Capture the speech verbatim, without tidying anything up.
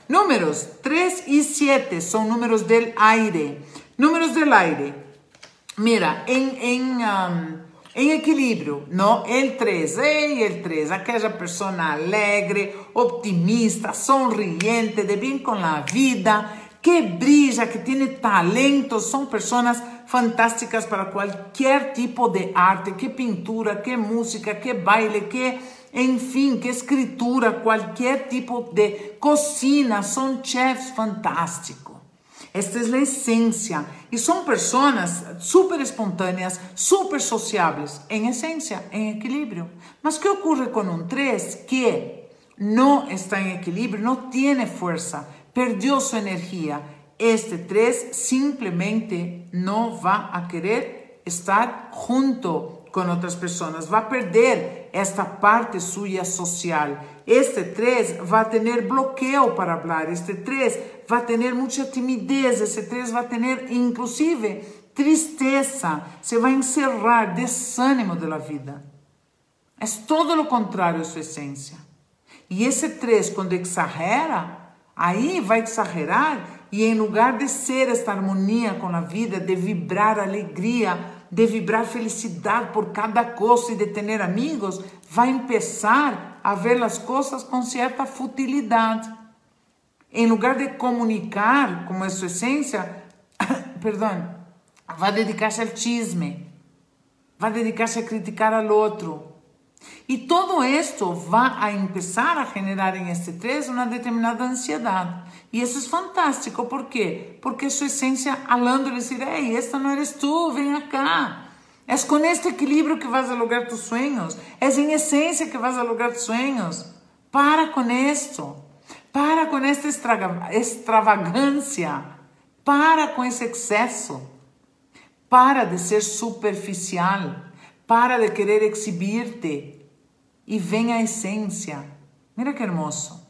Números tres y siete son números del aire. Números del aire. Mira, en, en, um, en equilíbrio, ¿no? El tres, hey, el tres, aquella persona alegre, optimista, sonriente, de bien con la vida, que brilla, que tiene talento, son personas fantásticas para cualquier tipo de arte, que pintura, que música, que baile, que, en fin, que escritura, cualquier tipo de cocina, son chefs fantásticos. Esta es la esencia y son personas súper espontâneas, súper sociables, en esencia, en equilibrio. Mas ¿qué ocurre con un tres que no está en equilibrio, no tiene fuerza, perdió su energía? Este tres simplemente no va a querer estar junto con otras personas, va a perder esta parte suya social. Este tres va a tener bloqueo para hablar, este tres va a tener mucha timidez, este tres va a tener inclusive tristeza, se va a encerrar, desánimo de la vida. Es todo lo contrario a su esencia. Y ese tres, cuando exagera, ahí va a exagerar y en lugar de ser esta armonía con la vida, de vibrar alegría, de vibrar felicidad por cada cosa y de tener amigos, va a empezar a ver las cosas con cierta futilidad. En lugar de comunicar como es su esencia, perdón, va a dedicarse al chisme, va a dedicarse a criticar al otro. Y todo esto va a empezar a generar en este tres una determinada ansiedad. Y eso es fantástico. ¿Por qué? Porque su esencia hablando le decir, hey, esta no eres tú, ven acá. Es con este equilibrio que vas a lograr tus sueños. Es en esencia que vas a lograr tus sueños. Para con esto. Para con esta extravagancia. Para con ese exceso. Para de ser superficial. Para de querer exhibirte. Y ven a esencia. Mira que hermoso.